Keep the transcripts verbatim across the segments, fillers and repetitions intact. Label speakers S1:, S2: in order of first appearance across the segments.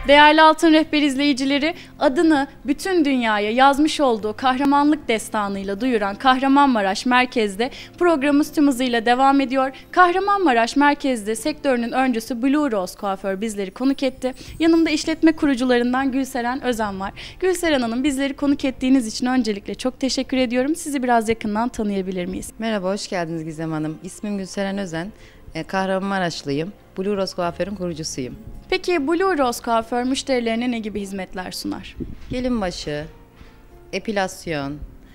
S1: Değerli Altın Rehber izleyicileri, adını bütün dünyaya yazmış olduğu kahramanlık destanıyla duyuran Kahramanmaraş Merkez'de programımız tüm hızıyla devam ediyor. Kahramanmaraş Merkez'de sektörünün öncüsü Blue Rose Kuaför bizleri konuk etti. Yanımda işletme kurucularından Gülseren Özen var. Gülseren Hanım, bizleri konuk ettiğiniz için öncelikle çok teşekkür ediyorum. Sizi biraz yakından tanıyabilir miyiz?
S2: Merhaba, hoş geldiniz Gizem Hanım. İsmim Gülseren Özen. Kahramanmaraşlıyım. Blue Rose Kuaför'ün kurucusuyum.
S1: Peki Blue Rose Kuaför müşterilerine ne gibi hizmetler sunar?
S2: Gelin başı, epilasyon,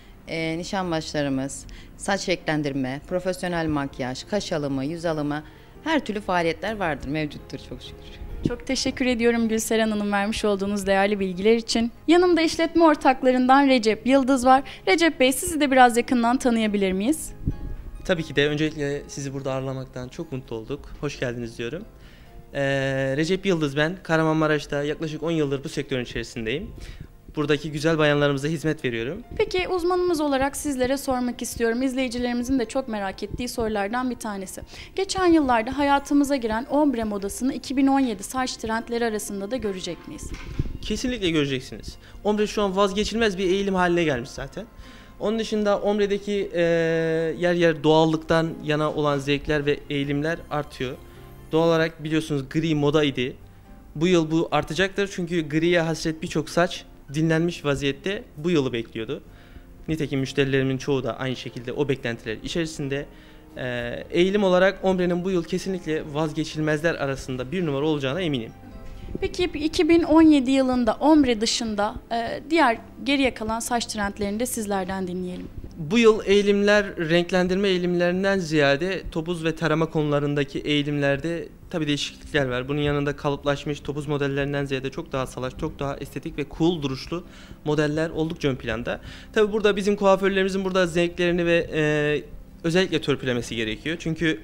S2: e, nişan başlarımız, saç renklendirme, profesyonel makyaj, kaş alımı, yüz alımı, her türlü faaliyetler vardır, mevcuttur çok şükür.
S1: Çok teşekkür ediyorum Gülseren Hanım vermiş olduğunuz değerli bilgiler için. Yanımda işletme ortaklarından Recep Yıldız var. Recep Bey, sizi de biraz yakından tanıyabilir miyiz?
S3: Tabii ki de öncelikle sizi burada ağırlamaktan çok mutlu olduk. Hoş geldiniz diyorum. Ee, Recep Yıldız ben. Kahramanmaraş'ta yaklaşık on yıldır bu sektörün içerisindeyim. Buradaki güzel bayanlarımıza hizmet veriyorum.
S1: Peki uzmanımız olarak sizlere sormak istiyorum. İzleyicilerimizin de çok merak ettiği sorulardan bir tanesi. Geçen yıllarda hayatımıza giren ombre modasını iki bin on yedi saç trendleri arasında da görecek miyiz?
S3: Kesinlikle göreceksiniz. Ombre şu an vazgeçilmez bir eğilim haline gelmiş zaten. Onun dışında ombredeki e, yer yer doğallıktan yana olan zevkler ve eğilimler artıyor. Doğal olarak biliyorsunuz gri moda idi. Bu yıl bu artacaktır çünkü griye hasret birçok saç dinlenmiş vaziyette bu yılı bekliyordu. Nitekim müşterilerimin çoğu da aynı şekilde o beklentiler içerisinde. E, eğilim olarak ombrenin bu yıl kesinlikle vazgeçilmezler arasında bir numara olacağına eminim.
S1: Peki iki bin on yedi yılında ombre dışında e, diğer geriye kalan saç trendlerini de sizlerden dinleyelim.
S3: Bu yıl eğilimler renklendirme eğilimlerinden ziyade topuz ve tarama konularındaki eğilimlerde tabii değişiklikler var. Bunun yanında kalıplaşmış topuz modellerinden ziyade çok daha salaş, çok daha estetik ve cool duruşlu modeller oldukça ön planda. Tabii burada bizim kuaförlerimizin burada zevklerini ve e, özellikle törpülemesi gerekiyor. Çünkü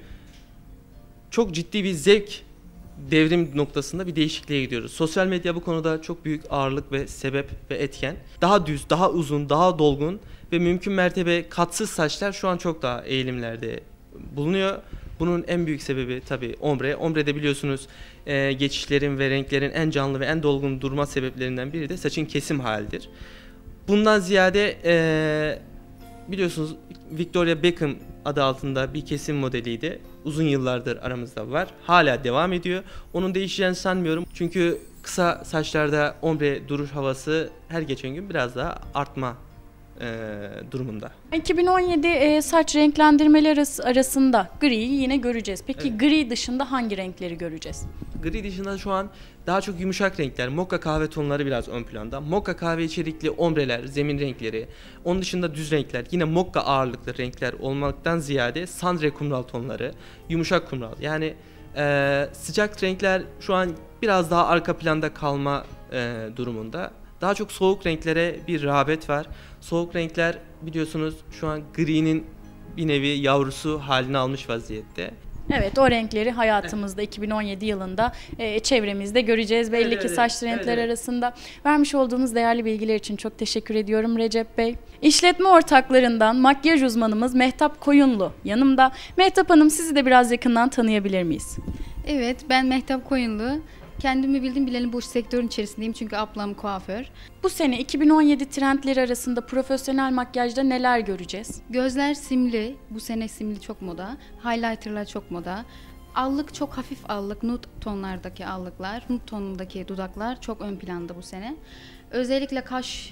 S3: çok ciddi bir zevk devrim noktasında bir değişikliğe gidiyoruz. Sosyal medya bu konuda çok büyük ağırlık ve sebep ve etken. Daha düz, daha uzun, daha dolgun ve mümkün mertebe katsız saçlar şu an çok daha eğilimlerde bulunuyor. Bunun en büyük sebebi tabii ombre. Ombre'de biliyorsunuz e, geçişlerin ve renklerin en canlı ve en dolgun durma sebeplerinden biri de saçın kesim halidir. Bundan ziyade e, biliyorsunuz Victoria Beckham adı altında bir kesim modeliydi. Uzun yıllardır aramızda var. Hala devam ediyor. Onun değişeceğini sanmıyorum. Çünkü kısa saçlarda ombre duruş havası her geçen gün biraz daha artma e, durumunda.
S1: iki bin on yedi e, saç renklendirmeleri arasında griyi yine göreceğiz. Peki evet, gri dışında hangi renkleri göreceğiz?
S3: Gri dışında şu an daha çok yumuşak renkler, mokka kahve tonları biraz ön planda. Mokka kahve içerikli ombreler, zemin renkleri, onun dışında düz renkler, yine mokka ağırlıklı renkler olmaktan ziyade sandre kumral tonları, yumuşak kumral. Yani e, sıcak renkler şu an biraz daha arka planda kalma e, durumunda. Daha çok soğuk renklere bir rağbet var. Soğuk renkler biliyorsunuz şu an gri'nin bir nevi yavrusu halini almış vaziyette.
S1: Evet, o renkleri hayatımızda iki bin on yedi yılında e, çevremizde göreceğiz. Belli
S3: evet,
S1: ki
S3: evet,
S1: saç trendleri
S3: evet.
S1: arasında. Vermiş olduğunuz değerli bilgiler için çok teşekkür ediyorum Recep Bey. İşletme ortaklarından makyaj uzmanımız Mehtap Koyunlu yanımda. Mehtap Hanım, sizi de biraz yakından tanıyabilir miyiz?
S4: Evet, ben Mehtap Koyunlu. Kendimi bildim bileli bu sektörün içerisindeyim çünkü ablam kuaför.
S1: Bu sene iki bin on yedi trendleri arasında profesyonel makyajda neler göreceğiz?
S4: Gözler simli, bu sene simli çok moda. Highlighterlar çok moda. Allık çok hafif allık, nude tonlardaki allıklar, nude tonundaki dudaklar çok ön planda bu sene. Özellikle kaş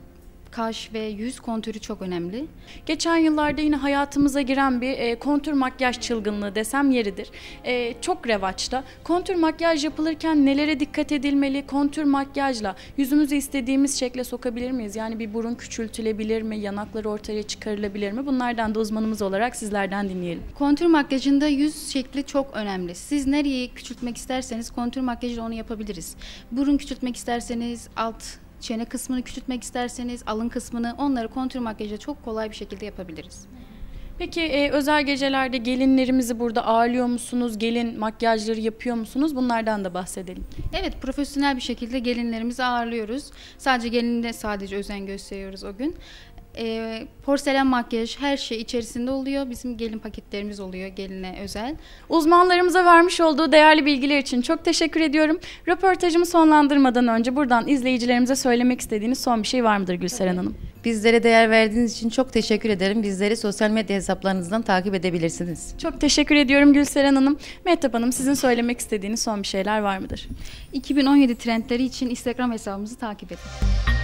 S4: Kaş ve yüz kontürü çok önemli.
S1: Geçen yıllarda yine hayatımıza giren bir e, kontür makyaj çılgınlığı desem yeridir. E, çok revaçta. Kontür makyaj yapılırken nelere dikkat edilmeli? Kontür makyajla yüzümüzü istediğimiz şekle sokabilir miyiz? Yani bir burun küçültülebilir mi? Yanakları ortaya çıkarılabilir mi? Bunlardan da uzmanımız olarak sizlerden dinleyelim.
S4: Kontür makyajında yüz şekli çok önemli. Siz nereyi küçültmek isterseniz kontür makyajla onu yapabiliriz. Burun küçültmek isterseniz alt çene kısmını küçültmek isterseniz alın kısmını, onları kontür makyajla çok kolay bir şekilde yapabiliriz.
S1: Peki e, özel gecelerde gelinlerimizi burada ağırlıyor musunuz? Gelin makyajları yapıyor musunuz? Bunlardan da bahsedelim.
S4: Evet, profesyonel bir şekilde gelinlerimizi ağırlıyoruz. Sadece gelinle sadece özen gösteriyoruz o gün. E, porselen makyaj her şey içerisinde oluyor. Bizim gelin paketlerimiz oluyor geline özel.
S1: Uzmanlarımıza vermiş olduğu değerli bilgiler için çok teşekkür ediyorum. Röportajımı sonlandırmadan önce buradan izleyicilerimize söylemek istediğiniz son bir şey var mıdır Gülseren Hanım?
S2: Bizlere değer verdiğiniz için çok teşekkür ederim. Bizleri sosyal medya hesaplarınızdan takip edebilirsiniz.
S1: Çok teşekkür ediyorum Gülseren Hanım. Mehtap Hanım, sizin söylemek istediğiniz son bir şeyler var mıdır?
S4: iki bin on yedi trendleri için Instagram hesabımızı takip edin.